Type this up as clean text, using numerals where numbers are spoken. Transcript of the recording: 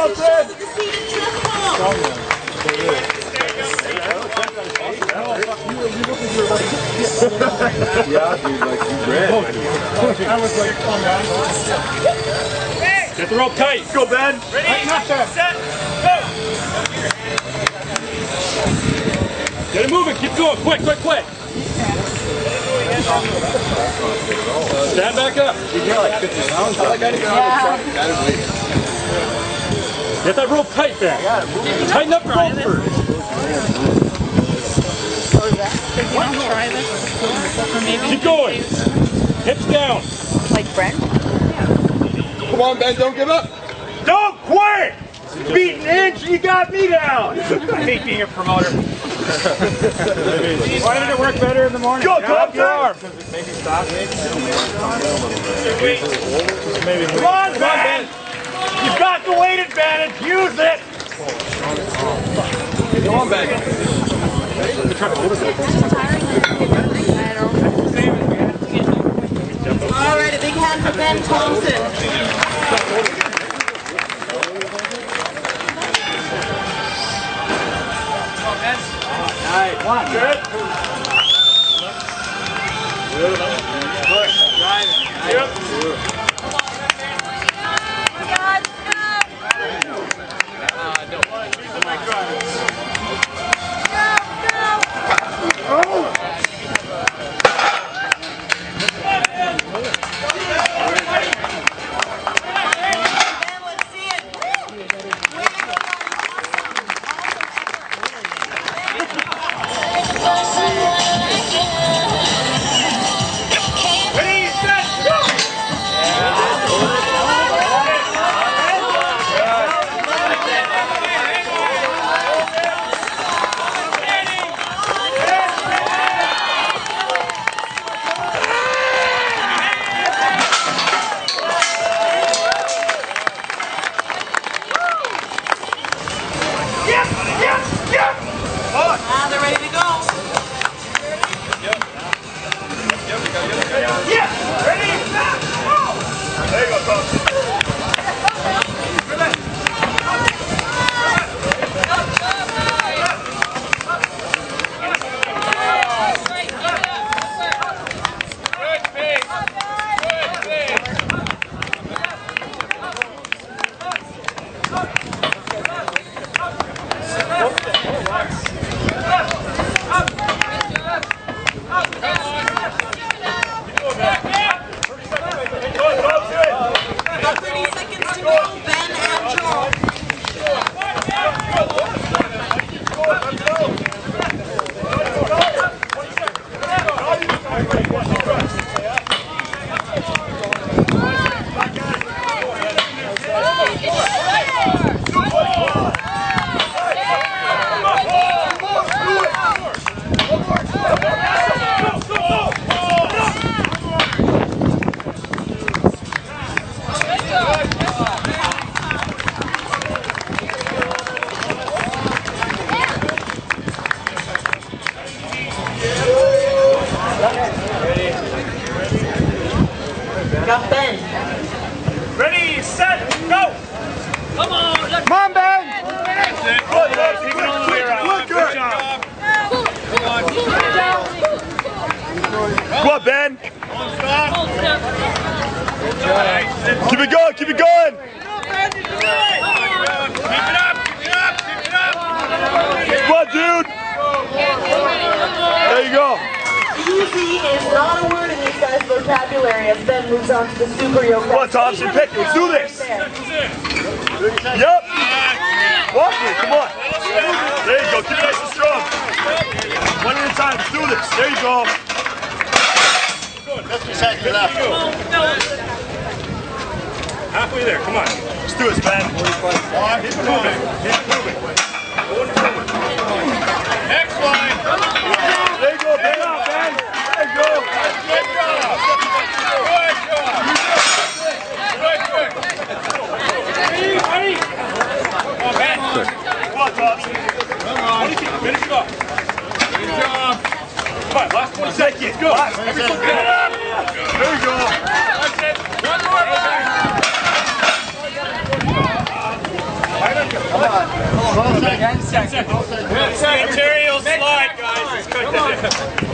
job, Fred. Yeah, dude, like you ran. I was like, come on. Get the rope tight. Go, Ben. Ready, set, go. Get it moving. Keep going. Quick, quick, quick. Stand back up. You get like 50 pounds. I got to get on the truck. Get that rope tight there. Tighten up the rope first. Try this. Keep going. Hips down. Like Brent? Come on, Ben. Don't give up. Don't quit. Beat an inch, you got me down. I hate being a promoter. Why did it work better in the morning? Go, top your arm. Maybe stop. Come on, Ben. You've got the weight advantage. Use it. Come on, Ben. All right, a big hand for Ben Thompson. Alright, one. Good. Good. Push. Drive it. Yep. They're ready to go. Yeah! Ready? Go! There you go, Tom. Got Ben. Ready, set, go! Come on, Come on, Ben. That's it. Good, keep it all the way around. Good job. Come on, Ben. Stop. Keep it going. Keep it going. Keep it up, keep it up, keep it up. Come on, dude. There you go. Easy is not a word in these guys' vocabulary as Ben moves on to the super yoke. Come on, Thompson. Pick it. Let's do this. Yep. Walk it. Come on. There you go. Keep it nice and strong. One at a time. Let's do this. There you go. 50 seconds left. Halfway there, come on. Let's do this, Ben. Keep it moving. Keep it moving. Next line. There you go, Ben. There you go. Good job. Good job. Good. Ready? Come on, Ben. Come on, Thompson. Come on. Finish it off. Good job. Come on, last 20 seconds. Go. Everyone get it up. There you go. That's it. One more line. 10 seconds. Material slide, guys. It's good.